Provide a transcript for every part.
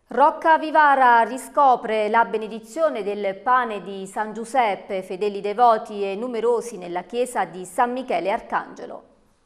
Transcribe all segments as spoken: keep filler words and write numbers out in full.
Roccavivara riscopre la benedizione del pane di San Giuseppe, fedeli devoti e numerosi nella chiesa di San Michele Arcangelo.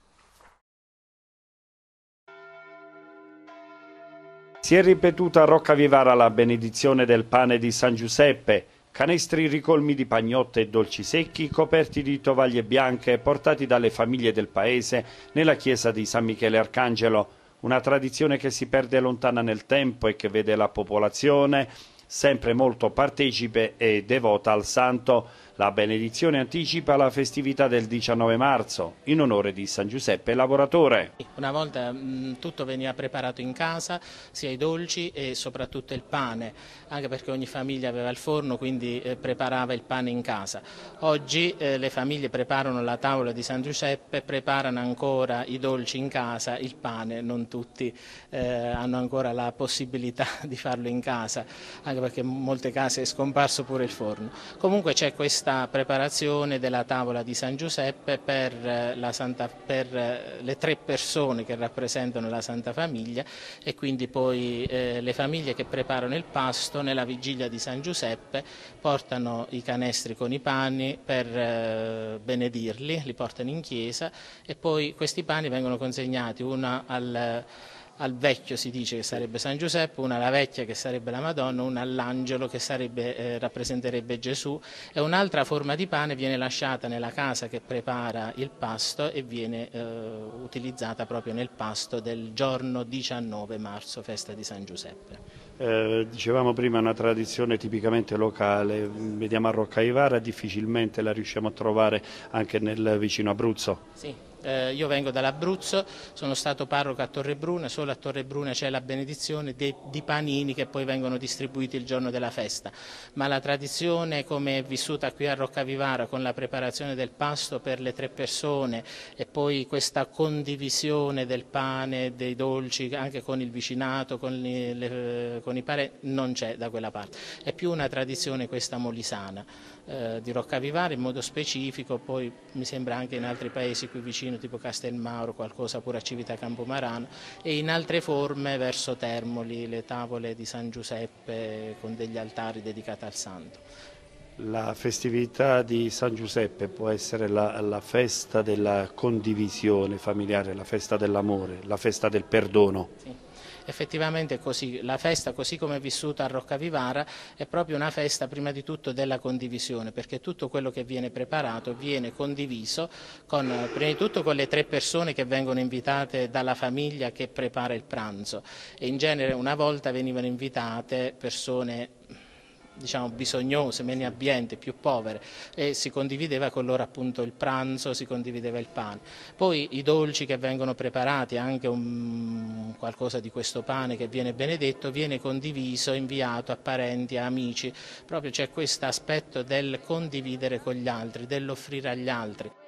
Si è ripetuta a Roccavivara la benedizione del pane di San Giuseppe, canestri ricolmi di pagnotte e dolci secchi coperti di tovaglie bianche portati dalle famiglie del paese nella chiesa di San Michele Arcangelo. Una tradizione che si perde lontana nel tempo e che vede la popolazione sempre molto partecipe e devota al santo. La benedizione anticipa la festività del diciannove marzo in onore di San Giuseppe Lavoratore. Una volta mh, tutto veniva preparato in casa, sia i dolci e soprattutto il pane, anche perché ogni famiglia aveva il forno, quindi eh, preparava il pane in casa. Oggi eh, le famiglie preparano la tavola di San Giuseppe, preparano ancora i dolci in casa, il pane non tutti eh, hanno ancora la possibilità di farlo in casa, anche perché in molte case è scomparso pure il forno. Comunque c'è questa preparazione della tavola di San Giuseppe per, la Santa, per le tre persone che rappresentano la Santa Famiglia, e quindi poi eh, le famiglie che preparano il pasto nella vigilia di San Giuseppe portano i canestri con i pani per eh, benedirli, li portano in chiesa e poi questi pani vengono consegnati una al al vecchio, si dice, che sarebbe San Giuseppe, una alla vecchia che sarebbe la Madonna, una all'angelo che sarebbe, eh, rappresenterebbe Gesù, e un'altra forma di pane viene lasciata nella casa che prepara il pasto e viene eh, utilizzata proprio nel pasto del giorno diciannove marzo, festa di San Giuseppe. Eh, dicevamo prima una tradizione tipicamente locale, vediamo a Roccavivara, difficilmente la riusciamo a trovare anche nel vicino Abruzzo. Sì. Eh, io vengo dall'Abruzzo, sono stato parroco a Torrebruna, solo a Torrebruna c'è la benedizione dei, di panini che poi vengono distribuiti il giorno della festa, ma la tradizione come è vissuta qui a Roccavivara con la preparazione del pasto per le tre persone e poi questa condivisione del pane, dei dolci anche con il vicinato, con, le, le, con i parenti, non c'è da quella parte, è più una tradizione questa molisana eh, di Roccavivara in modo specifico, poi mi sembra anche in altri paesi qui vicino tipo Castelmauro, qualcosa pure a Civita Campomarano, e in altre forme verso Termoli, le tavole di San Giuseppe con degli altari dedicati al santo. La festività di San Giuseppe può essere la, la festa della condivisione familiare, la festa dell'amore, la festa del perdono. Sì. Effettivamente è così, la festa così come è vissuta a Roccavivara è proprio una festa prima di tutto della condivisione, perché tutto quello che viene preparato viene condiviso con, prima di tutto con le tre persone che vengono invitate dalla famiglia che prepara il pranzo, e in genere una volta venivano invitate persone diciamo bisognose, meno abbienti, più povere, e si condivideva con loro appunto il pranzo, si condivideva il pane. Poi i dolci che vengono preparati, anche un, qualcosa di questo pane che viene benedetto, viene condiviso, inviato a parenti, a amici, proprio c'è questo aspetto del condividere con gli altri, dell'offrire agli altri.